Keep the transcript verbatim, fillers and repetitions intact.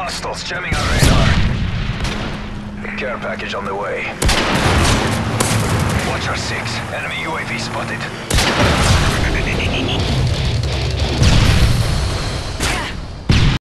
Hostiles jamming our radar. Care package on the way. Watcher six, enemy U A V spotted.